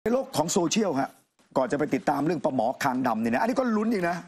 ในโลกของโซเชียลฮะก่อนจะไปติดตามเรื่องปลาหมอคางดำเนี่ยนะอันนี้ก็ลุ้นอีกนะ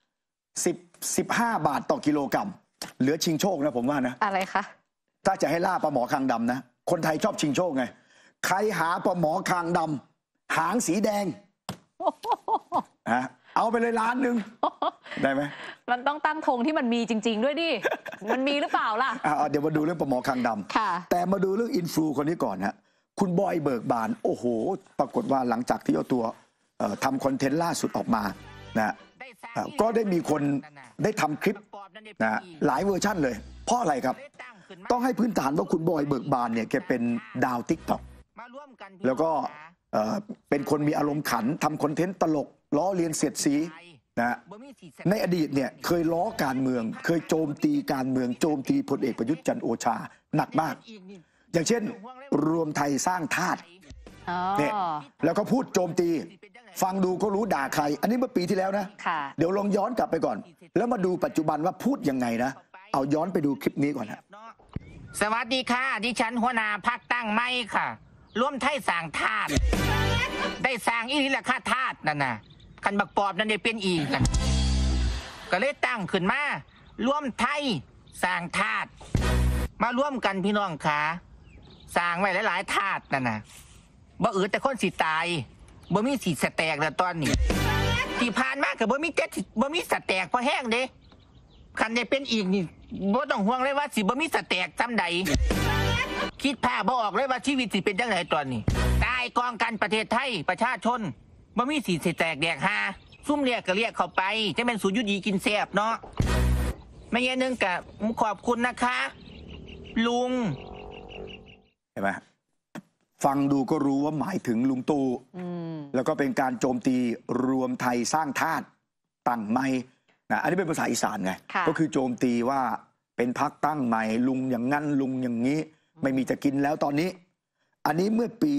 15 บาทต่อกิโลกรัมเหลือชิงโชคนะผมว่านะอะไรคะถ้าจะให้ล่าปลาหมอคางดำนะคนไทยชอบชิงโชคไงใครหาปลาหมอคางดำหางสีแดงฮะเอาไปเลย1,000,000ได้ไหมมันต้องตั้งธงที่มันมีจริงๆด้วยดิมันมีหรือเปล่าล่ะเดี๋ยวมาดูเรื่องปลาหมอคางดำแต่มาดูเรื่องอินฟลูคนนี้ก่อนฮะคุณบอยเบิกบานโอ้โหปรากฏว่าหลังจากที่เอาตัวทำคอนเทนต์ล่าสุดออกมานะก็ได้มีคนได้ทำคลิปนะหลายเวอร์ชั่นเลยเพราะอะไรครับต้องให้พื้นฐานว่าคุณบอยเบิกบานเนี่ยแกเป็นดาวติ๊กต็อกแล้วก็เป็นคนมีอารมณ์ขันทำคอนเทนต์ตลกล้อเลียนเสียดสีนะในอดีตเนี่ยเคยล้อการเมืองเคยโจมตีการเมืองโจมตีพลเอกประยุทธ์จันทร์โอชาหนักมากอย่างเช่นรวมไทยสร้างชาติเนี่ยแล้วก็พูดโจมตีฟังดูก็รู้ด่าใครอันนี้เมื่อปีที่แล้วนะเดี๋ยวลองย้อนกลับไปก่อนแล้วมาดูปัจจุบันว่าพูดยังไงนะเอาย้อนไปดูคลิปนี้ก่อนนะสวัสดีค่ะดิฉันหัวหน้าพรรคตั้งไม่ค่ะร่วมไทยสร้างธาตุได้สร้างอีนี่แหละค่ะธาตุนั่นน่ะคันบักปอบนั่นได้เป็นอีกก็เลยตั้งขึ้นมาร่วมไทยสร้างธาตุมาร่วมกันพี่น้องค่ะสร้างไว้หลายๆธาตุนั่นน่ะบ่อืดแต่คนสิตายบ่มีสิสแตกแล้วตอนนี้ที่ผ่านมาก็บ่มีสแตกพอแห้งเด้คันได้เป็นอีกนี่บ่ต้องห่วงเลยว่าสิบ่มีสแตกซ้ำใดคิดภาพบ่ออกเลยว่าชีวิตสิเป็นจังไดตอนนี้ตายกองกันประเทศไทยประชาชนบ่มีสิแตกแดกหาซุ่มเรียกก็เรียกเข้าไปจะเป็นสูตรยุดีกินแซ่บเนาะไม่แย่นึงกะขอบคุณนะคะลุงเห็นไหมฟังดูก็รู้ว่าหมายถึงลุงตู่แล้วก็เป็นการโจมตีรวมไทยสร้างชาติตั้งใหม่นะอันนี้เป็นภาษาอีสานไงก็คือโจมตีว่าเป็นพรรคตั้งใหม่ลุงอย่างงั้นลุงอย่างนี้ไม่มีจะกินแล้วตอนนี้อันนี้เมื่อปี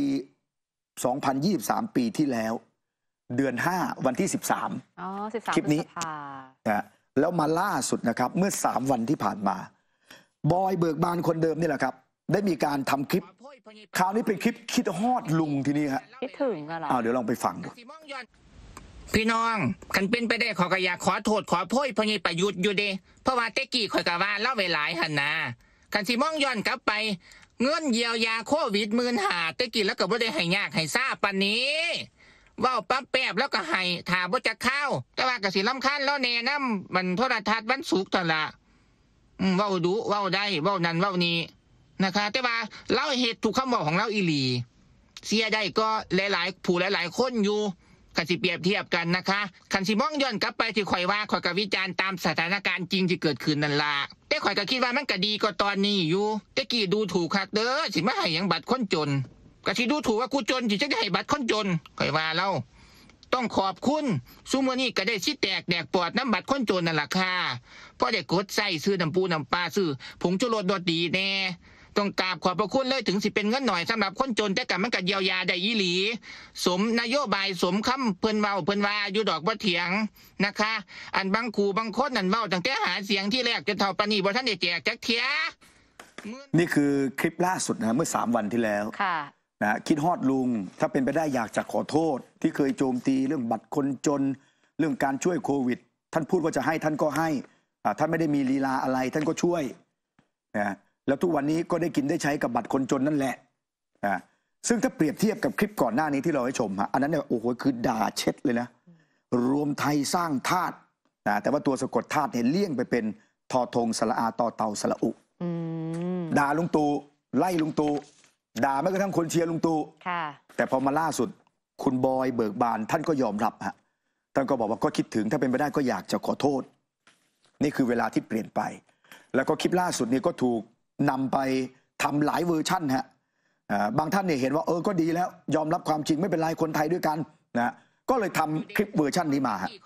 2023ปีที่แล้วเดือน5วันที่13คลิปนี้นะแล้วมาล่าสุดนะครับเมื่อ3วันที่ผ่านมาบอยเบิกบานคนเดิมนี่แหละครับได้มีการทำคลิปคราวนี้เป็นคลิปคิดฮอดลุงทีนี้ฮะคิดถึงกันเหรอเดี๋ยวลองไปฟังดูพี่น้องคันเป็นไปได้ขอก็อยากขอโทษขอโพยพญประยุทธ์อยู่เด้เพราะว่าเตกี้ข่อยกะว่าเล่าไว้หลายหันนาคันสิมองย้อนกลับไปเงินเยียวยาโควิด15,000เตกี้แล้วก็บ่ได้ให้ยากให้ซ่าปานนี้เว้าปั๊บแป๊บแล้วก็ให้ถ้าบ่จะเข้าแต่ว่าก็สิรำคาญแล้วแน่นำมันโทรทัศน์วันศุกร์นั่นล่ะเว้าดุเว้าได้เว้านั่นเว้านี้นะคะแต่ว่าเราเฮ็ดทุกคำบอกของเราอีหลีเสียได้ก็หลายๆผู้หลายๆคนอยู่กันสิเปรียบเทียบกันนะคะคันสิมองย้อนกลับไปที่ข่อยว่าข่อยก็วิจารณ์ตามสถานการณ์จริงที่เกิดขึ้นนั่นล่ะแต่ข่อยก็คิดว่ามันก็ดีกว่าตอนนี้อยู่แต่กี้ดูถูกคักเด้อสิมาให้หยังบัตรคนจนก็สิดูถูกว่ากูจนสิจะได้ให้บัตรคนจนข่อยว่าเราต้องขอบคุณซุมื้อนี้ก็ได้สิแตกแดกปอดน้ำบัตรคนจนนั่นล่ะค่ะพอได้กดใส่ซื้อน้ำปูน้ำปลาซื้อผงชูรสรสดีแน่ต้องกราบขอบพระคุณเลยถึงสิเป็นเงินหน่อยสำหรับคนจนแต่กันมันก็เยียวยาได้อีหลีสมนโยบายสมคำเพิ่นเว้าเพิ่นว่าอยู่ดอกบ่เถียงนะคะอันบางคู่บางคนนั่นเว้าตั้งแต่หาเสียงที่แรกจนเท่าปานนี้บ่ทันได้แจกจักเที่ยนี่คือคลิปล่าสุดนะเมื่อ3วันที่แล้วนะคิดฮอดลุงถ้าเป็นไปได้อยากจะขอโทษที่เคยโจมตีเรื่องบัตรคนจนเรื่องการช่วยโควิดท่านพูดว่าจะให้ท่านก็ให้ท่านไม่ได้มีลีลาอะไรท่านก็ช่วยนะแล้วทุกวันนี้ก็ได้กินได้ใช้กับบัตรคนจนนั่นแหละนะซึ่งถ้าเปรียบเทียบกับคลิปก่อนหน้านี้ที่เราให้ชมอันนั้นเนี่ยโอ้โหคือด่าเช็ดเลยนะรวมไทยสร้างธาตุนะแต่ว่าตัวสะกดธาตุเนี่ยเลี่ยงไปเป็นทอทงสระอาต่อเต่าสระอุด่าลุงตู่ไล่ลุงตู่ด่าแม้กระทั่งคนเชียร์ลุงตู่แต่พอมาล่าสุดคุณบอยเบิกบานท่านก็ยอมรับฮะท่านก็บอกว่าก็คิดถึงถ้าเป็นไปได้ก็อยากจะขอโทษนี่คือเวลาที่เปลี่ยนไปแล้วก็คลิปล่าสุดนี้ก็ถูกนำไปทำหลายเวอร์ชั่นฮะบางท่านเนี่ยเห็นว่าก็ดีแล้วยอมรับความจริงไม่เป็นไรคนไทยด้วยกันนะก็เลยทำคลิปเวอร์ชั่นนี้มาฮะ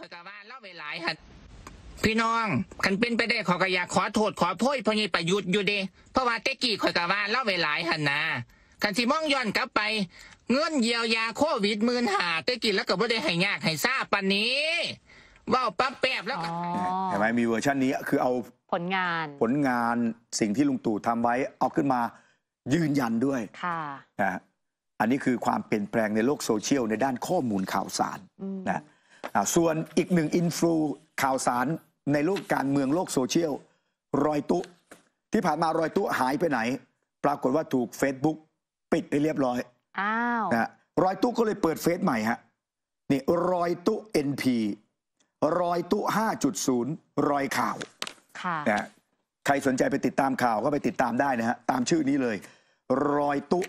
พี่น้องคันเป็นไปได้ขอก็อยากขอโทษขอโพยพญประยุทธ์อยู่เด้เพราะว่าเตกี้ข่อยก็ว่าเล่าไว้หลายหันนาคันสิมองย้อนกลับไปเงินเยียวยาโควิด15,000เตกี้แล้วก็บ่ได้ให้ยากให้ซ่าปานนี้เว้าปั๊บแป๊บแล้วเห็นไหมมีเวอร์ชันนี้คือเอาผลงานสิ่งที่ลุงตู่ทำไว้เอาขึ้นมายืนยันด้วยนะอันนี้คือความเปลี่ยนแปลงในโลกโซเชียลในด้านข้อมูลข่าวสารนะส่วนอีกหนึ่งอินฟลูข่าวสารในโลกการเมืองโลกโซเชียลรอยตุที่ผ่านมารอยตุหายไปไหนปรากฏว่าถูก Facebook ปิดไปเรียบร้อยนะรอยตุก็เลยเปิดเฟซใหม่ฮะนี่รอยตุ NP รอยตุ 5.0 รอยข่าวนะใครสนใจไปติดตามข่าวก็ไปติดตามได้นะฮะตามชื่อนี้เลยรอยตุ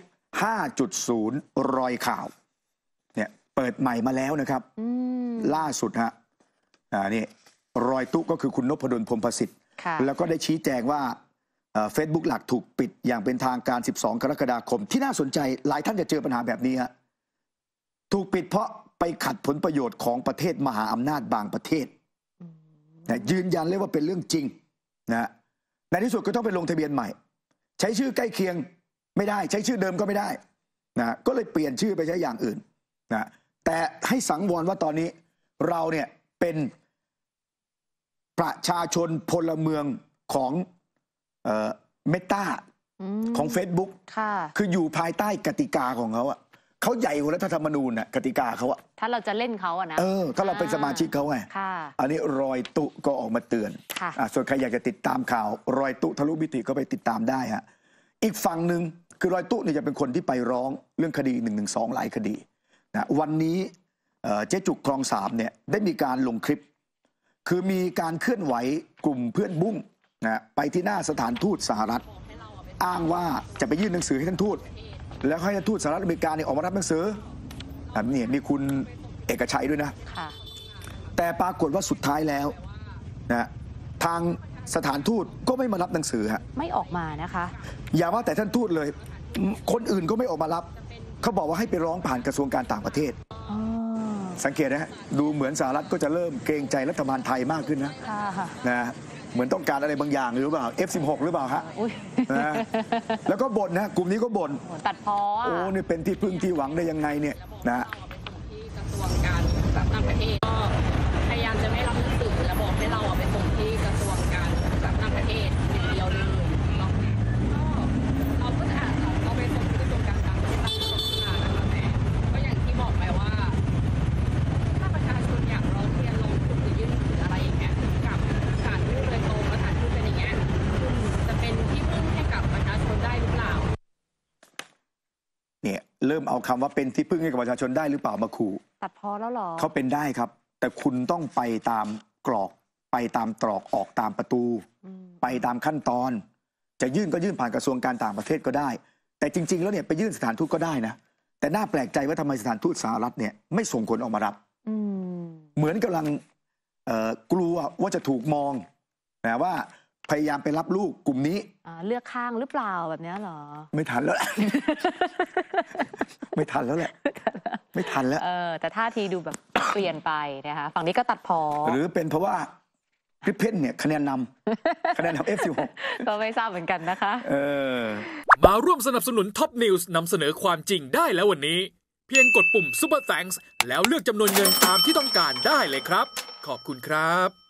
5.0 รอยข่าวเนี่ยเปิดใหม่มาแล้วนะครับล่าสุดฮะนี่รอยตุก็คือคุณนพดลพรหมประสิทธิ์แล้วก็ได้ชี้แจงว่าเฟซบุ๊กหลักถูกปิดอย่างเป็นทางการ12 กรกฎาคมที่น่าสนใจหลายท่านจะเจอปัญหาแบบนี้ฮะถูกปิดเพราะไปขัดผลประโยชน์ของประเทศมหาอำนาจบางประเทศยืนยันเลยว่าเป็นเรื่องจริงนะในที่สุดก็ต้องไปลงทะเบียนใหม่ใช้ชื่อใกล้เคียงไม่ได้ใช้ชื่อเดิมก็ไม่ได้นะก็เลยเปลี่ยนชื่อไปใช้อย่างอื่นนะแต่ให้สังวรว่าตอนนี้เราเนี่ยเป็นประชาชนพลเมืองของเมตาของ Facebook คืออยู่ภายใต้กติกาของเขาอะเขาใหญ่กว่ารัฐธรรมนูญน่ะกติกาเขาอะถ้าเราจะเล่นเขาอะนะถ้าเราเป็นสมาชิกเขาไงอันนี้รอยตุก็ออกมาเตือนส่วนใครอยากจะติดตามข่าวรอยตุทะลุมิติก็ไปติดตามได้ฮะอีกฝั่งหนึ่งคือรอยตุเนี่ยจะเป็นคนที่ไปร้องเรื่องคดี112หลายคดีนะวันนี้เจ๊จุกคลอง3เนี่ยได้มีการลงคลิปคือมีการเคลื่อนไหวกลุ่มเพื่อนบุ้งนะไปที่หน้าสถานทูตสหรัฐอ้างว่าจะไปยื่นหนังสือให้ท่านทูตแล้วให้ท่านทูตสหรัฐอเมริกาเนี่ยออกมารับหนังสือนี่มีคุณเอกชัยด้วยนะแต่ปรากฏว่าสุดท้ายแล้วนะทางสถานทูตก็ไม่มารับหนังสือฮะไม่ออกมานะคะอย่าว่าแต่ท่านทูตเลยคนอื่นก็ไม่ออกมารับเขาบอกว่าให้ไปร้องผ่านกระทรวงการต่างประเทศสังเกตนะดูเหมือนสหรัฐก็จะเริ่มเกรงใจรัฐบาลไทยมากขึ้นนะเหมือนต้องการอะไรบางอย่างหรือเปล่า F16 หรือเปล่าฮะนะแล้วก็บ่นนะกลุ่มนี้ก็บ่นตัดพ้อโอ้นี่เป็นที่พึ่งที่หวังได้ยังไงเนี่ยนะกระทรวงการต่างประเทศก็พยายามจะไม่รับหนังสือและบอกให้เราไปส่งที่กระทรวงการต่างประเทศอย่างเดียวเลยเนาะเราก็จะเอาไปส่งที่กระทรวงการต่างประเทศตามกฎหมายนะคะแม่ก็อย่างที่บอกไปว่าถ้าประชาชนอยากร้องเรียนลงทุนหรือยื่นหนังสืออะไรอย่างเงี้ยกับสถานทูตโดยตรงและสถานทูตเป็นอย่างเงี้ยจะเป็นที่พึ่งให้กับประชาชนได้หรือเปล่าเนี่ยเริ่มเอาคำว่าเป็นที่พึ่งให้กับประชาชนได้หรือเปล่ามาขู่ตัดพอแล้วหรอเขาเป็นได้ครับแต่คุณต้องไปตามกรอกไปตามตรอกออกตามประตูไปตามขั้นตอนจะยื่นก็ยื่นผ่านกระทรวงการต่างประเทศก็ได้แต่จริงๆแล้วเนี่ยไปยื่นสถานทูตก็ได้นะแต่น่าแปลกใจว่าทำไมสถานทูตสหรัฐเนี่ยไม่ส่งคนออกมารับเหมือนกำลังกลัวว่าจะถูกมองนะว่าพยายามไปรับลูกกลุ่มนี้เลือกข้างหรือเปล่าแบบนี้เหรอไม่ทันแล้ว ไม่ทันแล้วแหละไม่ทันแล้วแต่ท่าทีดูแบบ เปลี่ยนไปนะคะฝั่งนี้ก็ตัดพอหรือเป็นเพราะว่าคริปเพนเนี่ยคะแนนนำคะแนนนำ F16 ก็ไม่ทราบเหมือนกันนะคะมาร่วมสนับสนุนท็อปนิวส์นำเสนอความจริงได้แล้ววันนี้เพียงกดปุ่ม Super Thanks แล้วเลือกจำนวนเงินตามที่ต้องการได้เลยครับขอบคุณครับ